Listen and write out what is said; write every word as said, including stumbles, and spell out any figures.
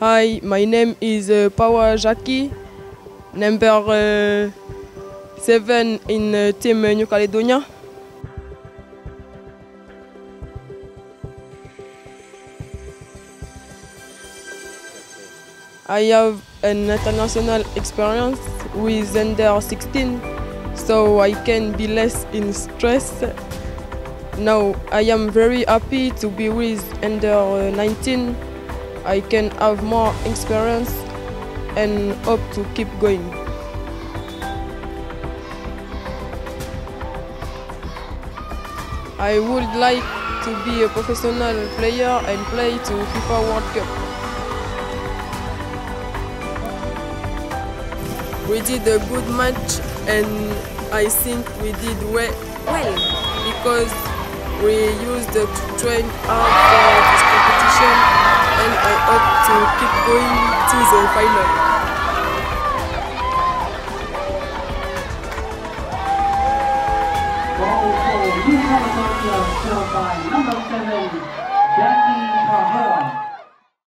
Hi, my name is uh, Power Jackie, number uh, seven in uh, Team New Caledonia. I have an international experience with under sixteen, so I can be less in stress. Now I am very happy to be with under nineteen. I can have more experience and hope to keep going. I would like to be a professional player and play to FIFA World Cup. We did a good match and I think we did well, well because we used to train hard for this competition and I hope to keep going to the final. Goal for New Caledonia, scored by number seven, Jackie Carver.